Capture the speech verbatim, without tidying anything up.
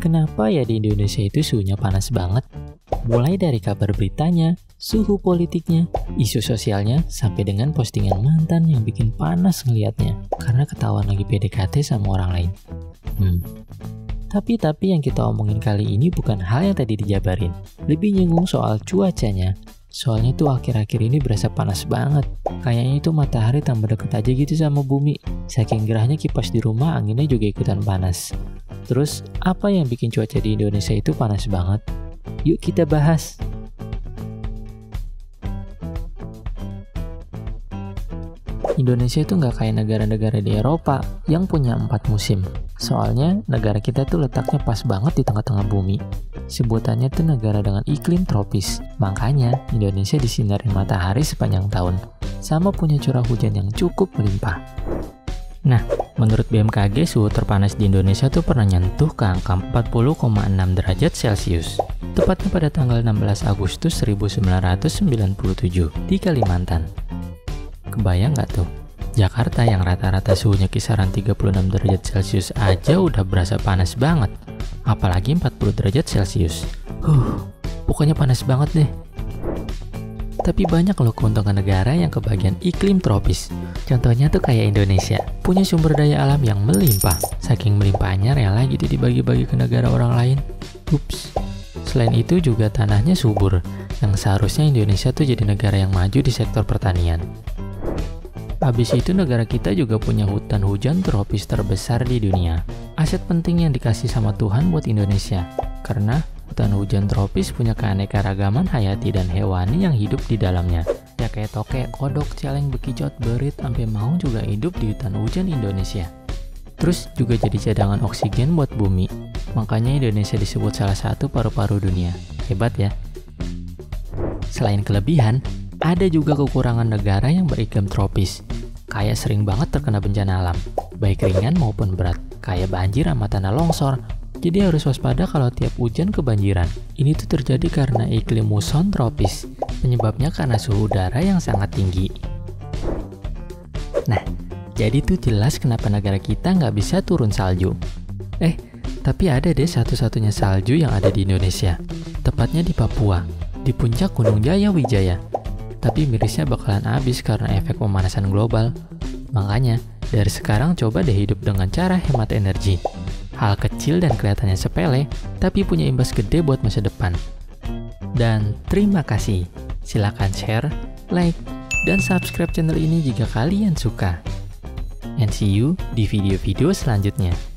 Kenapa ya di Indonesia itu suhunya panas banget? Mulai dari kabar beritanya, suhu politiknya, isu sosialnya, sampai dengan postingan mantan yang bikin panas ngeliatnya karena ketahuan lagi P D K T sama orang lain. Hmm. Tapi-tapi yang kita omongin kali ini bukan hal yang tadi dijabarin. Lebih nyinggung soal cuacanya. Soalnya tuh akhir-akhir ini berasa panas banget. Kayaknya itu matahari tambah deket aja gitu sama bumi. Saking gerahnya kipas di rumah, anginnya juga ikutan panas. Terus, apa yang bikin cuaca di Indonesia itu panas banget? Yuk kita bahas. Indonesia itu nggak kayak negara-negara di Eropa yang punya empat musim. Soalnya negara kita tuh letaknya pas banget di tengah-tengah bumi. Sebutannya tuh negara dengan iklim tropis. Makanya Indonesia disinarin matahari sepanjang tahun. Sama punya curah hujan yang cukup melimpah. Nah, menurut B M K G suhu terpanas di Indonesia tuh pernah nyentuh ke angka empat puluh koma enam derajat Celcius. Tepatnya pada tanggal enam belas Agustus seribu sembilan ratus sembilan puluh tujuh di Kalimantan. Kebayang nggak tuh? Jakarta yang rata-rata suhunya kisaran tiga puluh enam derajat Celcius aja udah berasa panas banget. Apalagi empat puluh derajat Celcius. Huh, pokoknya panas banget deh. Tapi banyak loh keuntungan negara yang kebagian iklim tropis. Contohnya tuh kayak Indonesia, punya sumber daya alam yang melimpah. Saking melimpahnya rela gitu dibagi-bagi ke negara orang lain. Ups. Selain itu juga tanahnya subur, yang seharusnya Indonesia tuh jadi negara yang maju di sektor pertanian. Habis itu negara kita juga punya hutan hujan tropis terbesar di dunia. Aset penting yang dikasih sama Tuhan buat Indonesia. Karena hutan hujan tropis punya keanekaragaman hayati dan hewani yang hidup di dalamnya. Ya kayak tokek, kodok, celeng, bekicot, berit, sampai maung juga hidup di hutan hujan Indonesia. Terus juga jadi cadangan oksigen buat bumi. Makanya Indonesia disebut salah satu paru-paru dunia. Hebat ya. Selain kelebihan, ada juga kekurangan negara yang beriklim tropis. Kayak sering banget terkena bencana alam, baik ringan maupun berat, kayak banjir sama tanah longsor. Jadi harus waspada kalau tiap hujan kebanjiran. Ini tuh terjadi karena iklim muson tropis. Penyebabnya karena suhu udara yang sangat tinggi. Nah, jadi tuh jelas kenapa negara kita nggak bisa turun salju. Eh, tapi ada deh satu-satunya salju yang ada di Indonesia. Tepatnya di Papua, di puncak Gunung Jaya Wijaya. Tapi mirisnya bakalan habis karena efek pemanasan global. Makanya, dari sekarang coba deh hidup dengan cara hemat energi. Hal kecil dan kelihatannya sepele, tapi punya imbas gede buat masa depan. Dan terima kasih. Silakan share, like, dan subscribe channel ini jika kalian suka. And see you di video-video selanjutnya.